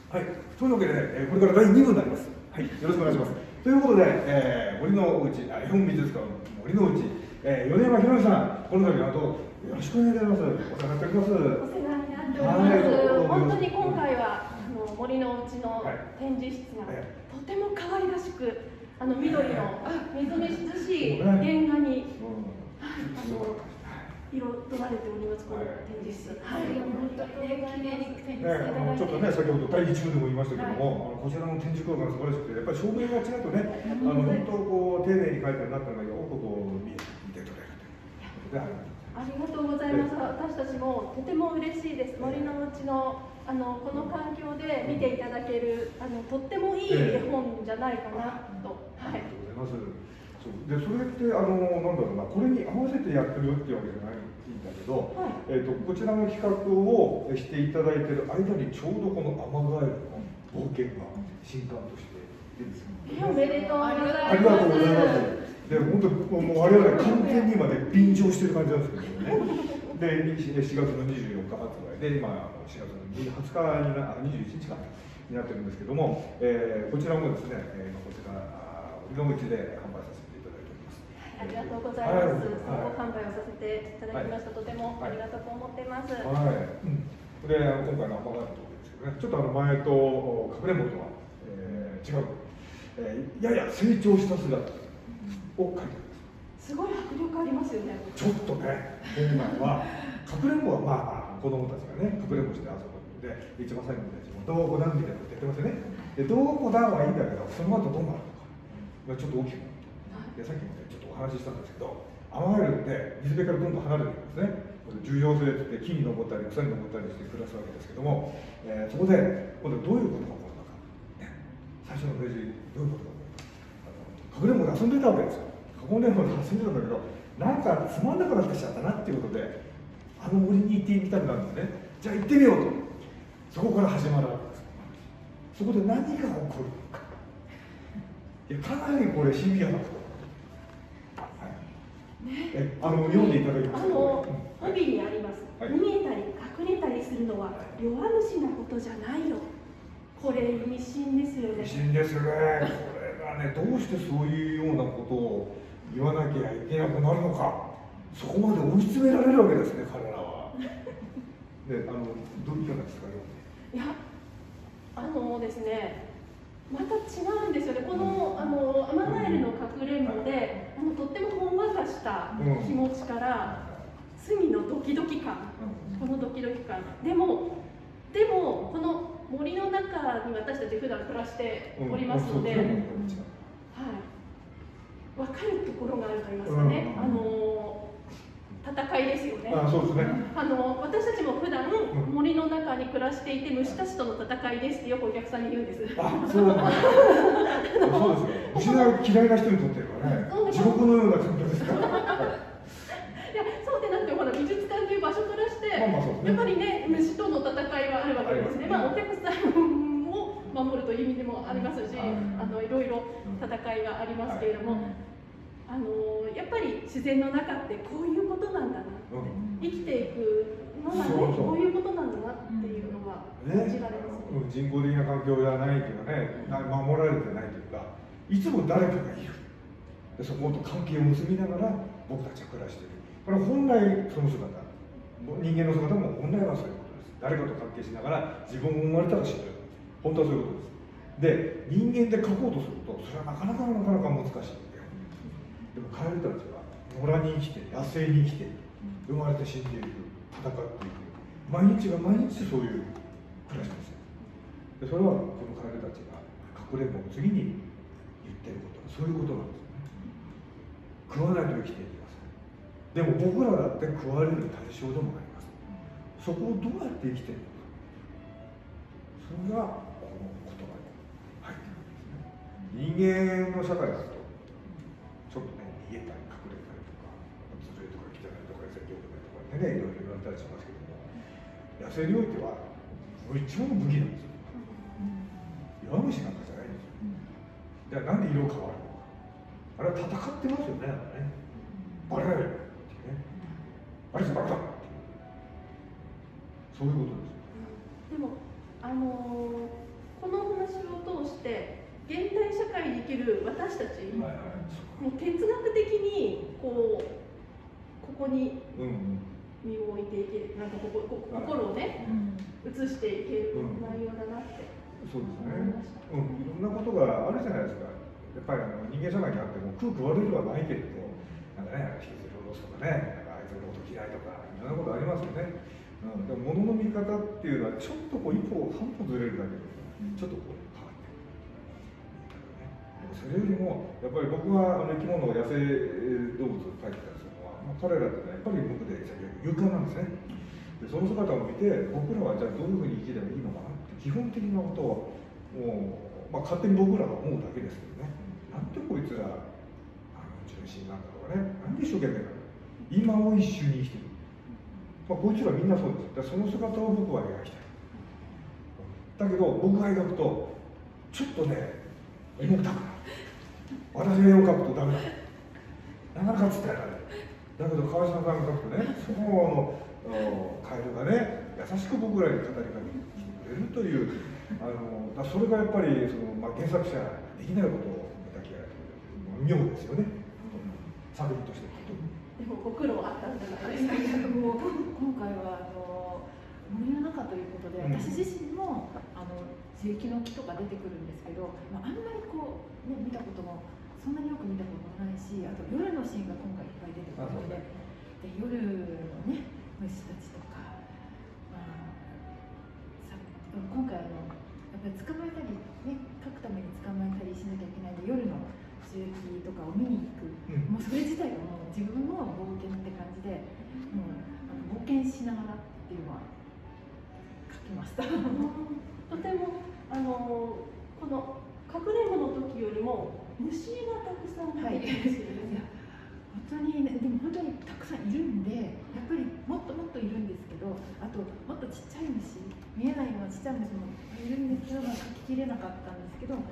はい、というわけで、これから第2部になります。はい、よろしくお願いします。ということで、森のうち、絵本美術館森のうち、米山博さん、この度はよろしくお願いいたします。お世話になっております。 お世話になっております。本当に今回は森のうちの展示室がとても可愛らしく、緑のみずみずしい原画に彩られております。この展示室。はい、本当にね、綺麗に展示していただいて。 ちょっとね、先ほど第1部でも言いましたけども、こちらの展示空間が素晴らしくて、やっぱり照明が違うとね、本当こう丁寧に描いてるなっていうのがよくこう見て取れるということでありがとうございます。私たちもとても嬉しいです。森のうちのこの環境で見ていただけるとってもいい絵本じゃないかなと。 はい。ありがとうございます。でそれってなんだろうな、これに合わせてやってるっていうわけじゃないんだけど、はい、こちらの企画をしていただいている間にちょうどこのアマガエルの冒険が新刊として出てきます。 おめでとうございます。 ありがとうございます。で本当もう我々完全に今ね便乗してる感じなんですけどね。で4月の24日発売で今4月の20日に21日かになってるんですけども、こちらもですね、こちら森のうちで販売させていただいております。 ありがとうございます。販売をさせていただきました。とてもありがたく思っています。はい。 で今回のアマガエルとですけどね、ちょっと前とかくれんぼとは違う、やや成長した姿を描いてます。 すごい迫力ありますよね。 ちょっとね、今はかくれんぼはまあ子供たちがねかくれんぼして遊ぶので、一番最後のたちもどこだみたいなことやってますよね。でどこだはいいんだけど、その後どうなるのかちょっと大きくなると。でさっきもねちょっとお話ししたんですけど、アマガエルって水辺からどんどん離れていくんですね。重要性って木に登ったり草に登ったりして暮らすわけですけども、そこで今度どういうことが起こるのか、ね、最初のページどういうことが起こるのか、かくれんぼで遊んでたわけですよ。かくれんぼで遊んでたんだけど、なんかつまんなくなってきちゃったなっていうことで、森に行ってみたくなるんですね。じゃあ行ってみようと、そこから始まるわけです。そこで何が起こるのか、いやかなりこれシビアなこと。読んでいただきます。 帯にあります。逃げたり隠れたりするのは弱虫なことじゃないよ。これ意味深ですよね。 意味深ですね。これがね、どうしてそういうようなことを言わなきゃいけなくなるのか、そこまで追い詰められるわけですね、彼らは。で、どういうなんですか、 いや、ですね。また違うんですよね。このアマガエルのかくれんぼで、とってもほんわかした気持ちから、罪のドキドキ感、このドキドキ感。でもこの森の中に私たち普段暮らしておりますので、はい、分かるところがあると言いますかね。戦いですよね。 そうですね。 私たちも普段森の中に暮らしていて虫たちとの戦いですってよくお客さんに言うんです。 そうなんですよ。虫が嫌いな人にとってはね、地獄のような環境ですから。いや、そうでなくて、ほら美術館という場所からして、やっぱりね、虫との戦いはあるわけですね。お客さんを守るという意味でもありますし、いろいろ戦いがありますけれども。やっぱり自然の中ってこういうことなんだな、生きていくのはね、こういうことなんだなっていうのが感じられますね。 人工的な環境ではないというかね、守られてないというか、いつも誰かがいる。でそこと関係を結びながら僕たちは暮らしている。これは本来その姿、人間の姿も本来はそういうことです。誰かと関係しながら自分も生まれたら死ぬ。本当はそういうことです。で、人間で描こうとすると、それはなかなか難しい。でもカエルたちは野良に生きて野生に生きて生まれて死んでいく、戦っていく、毎日が毎日そういう暮らしですよ。でそれはこのカエルたちがかくれんぼの次に言ってることはそういうことなんですよね。食わないと生きていきます。でも僕らだって食われる対象でもあります。そこをどうやって生きているのか、それがこの言葉に入ってるんですね。人間の社会だとちょっとね、逃げたり隠れたりとか、ずるいとか汚いとか、良くないとかってね、いろいろ言われたりしますけども、野生においては、これ一番武器なんですよ。弱虫なんかじゃないんですよ。じゃあなんで色変わるのか。あれは戦ってますよね、バレないよっていうね。あれバレたっていう。そういうことですよ。 でも、 たち、もう哲学的にここに身を置いていける、なんか心をね、移していける内容だなって思いました。いろんなことがあるじゃないですか。やっぱり人間社会にあっても食う食われるはないけれど、なんかね、引きずり下ろすとかね、なんかあいつのこと嫌いとか、いろんなことありますよね。でも物の見方っていうのは、ちょっとこう一歩、半歩ずれるだけで、ちょっとこう変わってくる。それよりも、やっぱり僕は生き物、野生動物を描いてたりするのは、彼らってね、やっぱり僕で勇敢なんですね。でその姿を見て、僕らはじゃあどういうふうに生きればいいのかなって、基本的なことを、もう、勝手に僕らが思うだけですけどね。なんでこいつら純真なんだとかね、なんで一生懸命なの、今を一緒に生きてる、こいつらみんなそうです。その姿を僕は描きたい。だけど僕が描くとちょっとね重たくなる。私が絵を描くとダメだ、なかなか伝えられない。だけど川島さんが描くとね、そのカエルがね優しく僕らに語りかけてくれるという、それがやっぱり原作者できないことを描き上げて妙ですよね、作品として。 でもご苦労あったんじゃないですか。 もう今回は森の中ということで、私自身も樹液の木とか出てくるんですけど、あんまりこう、ね、見たこともそんなによく見たこともないし、あと夜のシーンが今回いっぱい出てくるので、夜のね虫たちとか、今回やっぱり捕まえたりね、描くために捕まえたりしなきゃいけないので、夜の樹液とかを見に行く、もうそれ自体がもう自分の冒険って感じで、もう冒険しながらっていうのは書きました。とてもこのかくれんぼの時よりも虫がたくさん出てきてるんですよね。 本当に、でも本当にたくさんいるんで、やっぱりもっともっといるんですけど、あともっとちっちゃい虫、見えないようなちっちゃい虫もいるんですけど、書ききれなかったんですけど、も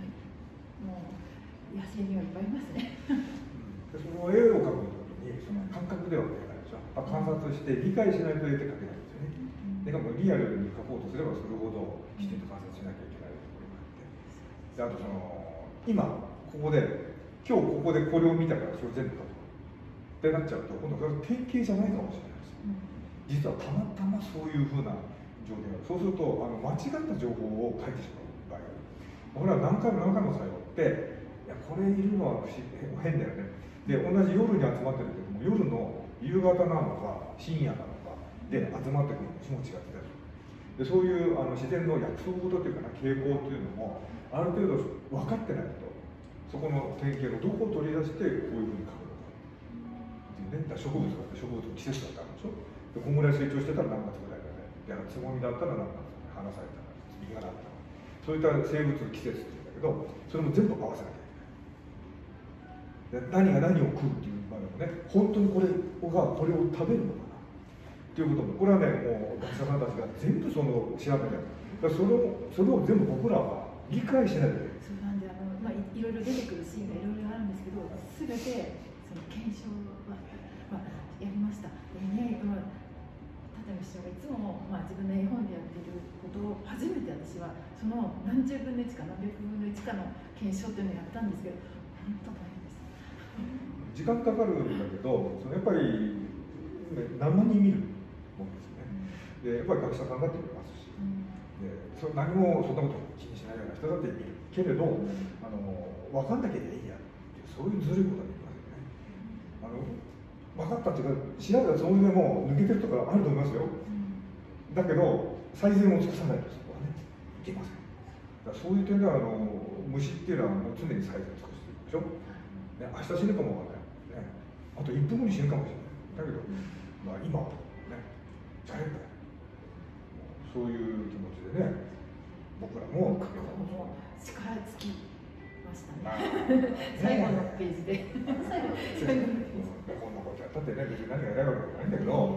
う野生にはいっぱいいますね。 でその絵を描くときに、その感覚では描けないでしょ。観察して理解しないと絵って描けないんですよね。でもリアルに描こうとすればするほどきちんと観察しなきゃいけないところがあって、であと今ここで今日ここでこれを見たからそれ全部描くってなっちゃうと、今度それ典型じゃないかもしれないです。実はたまたまそういうふうな条件がある。そうすると間違った情報を書いてしまう場合がある。俺は何回も何回も通っていやこれいるのは変だよね。で同じ夜に集まってるけども、夜の夕方なのか深夜なのかで集まってくる虫も違ってたりする。でそういう自然の約束事というかな、傾向というのもある程度分かってないと、そこの典型のどこを取り出してこういうふうに書くのかっていうね。植物があって植物の季節だったんでしょ。でこんぐらい成長してたら何月ぐらいだね。でつぼみだったら何月だね。花咲いたら実がなったら、そういった生物季節っていうんだけど、それも全部合わせなきゃいけない。で何が何を食うっていう場合もね、本当にこれがこれを食べるのかなっていうことも、これはねもう学者さんたちが全部調べてる。それを全部僕らは理解しないといけない。 そうなんでいろいろ出てくるシーンがいろいろあるんですけど、すべてその検証は、やりました。でね、舘野師匠がいつも、自分の絵本でやっていることを初めて私はその何十分の1か何百分の1かの検証っていうのをやったんですけど、本当大変です。 時間かかるんだけど、やっぱり、何万人見るもんですね。でやっぱり学者さんだって見ますし、で何もそんなこと気にしないような人だって見るけれど、分かんなきゃいいやっていう、そういうずるいことはできませんね。分かったっていうか、調べたつもりでも抜けてるとかあると思いますよ。だけど最善を尽くさないとそこはねいけません。だからそういう点では虫っていうのはもう常に最善を尽くしていくでしょ。ね、明日死ぬかもわからない、ね、あと1分後に死ぬかもしれない。だけど、今はね、じゃれんだよ。そういう気持ちでね、僕らも力尽きましたね。最後のページで。最後のページで。 こんなことやったってね、別に何が偉いわけじゃないんだけど、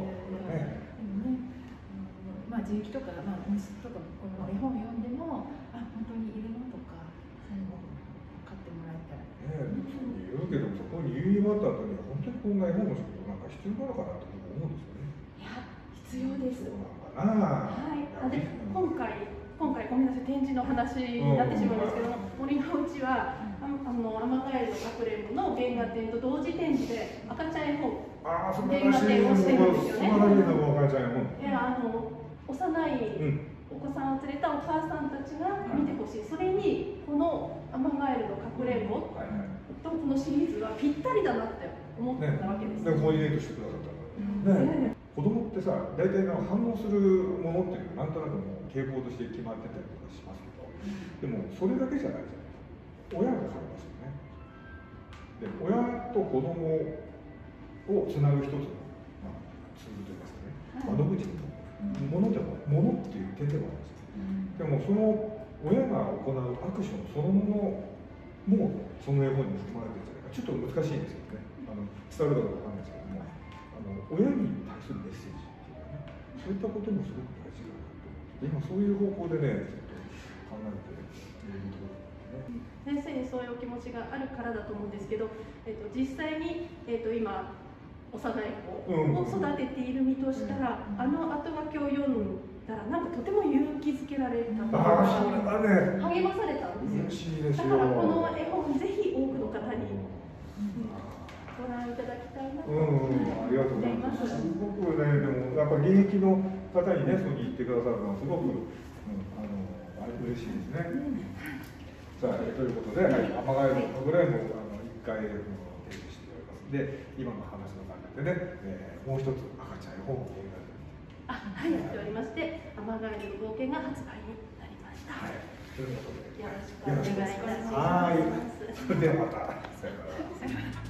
樹液とか、虫とか、この絵本を読んでも、本当にいるのとか、そういうのを分かってもらえたら。 言うけど、そこに言い終わった後に、本当にこんな絵本の仕事なんか必要なのかなと思うんですよね。 いや、必要です。 そうなのかな。 はい。で、今回ごめんなさい。 展示の話になってしまうんですけども、森のうちはアマガエルのかくれんぼの原画展と同時展示で赤ちゃん絵本原画展をしてるんですよね。幼いお子さんを連れたお母さんたちが見てほしい。それにこのアマガエルのかくれんぼとこのシリーズはぴったりだなって思ったわけです。 コーディネートしてくださったからね。子供ってさ、大体反応するものっていうのはなんとなくもう傾向として決まってたりとかしますけど、でもそれだけじゃないじゃないですか。親が変わりますよね。で、親と子供をつなぐ一つの、ツールといいますかね、窓口のものでも、ものっていう点でもあります。でもその親が行うアクションそのものもその絵本に含まれてるんじゃないか。ちょっと難しいんですけどね。伝わるかどうかわかんないですけども、親に対するメッセージっていうかね、そういったこともすごく大事だなと思って、今そういう方向でね、ちょっと考えているところですね。 先生にそういうお気持ちがあるからだと思うんですけど、実際に、今幼い子を育てている身としたら、後書きを読んだらなんかとても勇気づけられたとか、励まされたんですよ。だからこの絵本ぜひ多くの方にご覧いただきたいなと思います。 ありがとうございます。すごくね、でもやっぱ現役の方にね、そう言ってくださるのはすごく、嬉しいですね。さあ、ということで、アマガエルのかくれんぼ1回提示しております。で、今の話の中でね、もう一つ赤ちゃん絵本をやっておりまして、アマガエルの冒険が発売になりました。 ということで、 よろしくお願いいたします。 それではまた。さよなら。